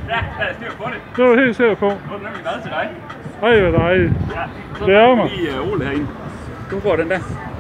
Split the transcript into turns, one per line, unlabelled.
Ja, jeg er styr på det.
Det var helt sikker på.
Nu er den nemlig mad til dig.
Ej, hvor dejligt.
Ja, så
Det er mig.
lige Ole herinde. Du får den der.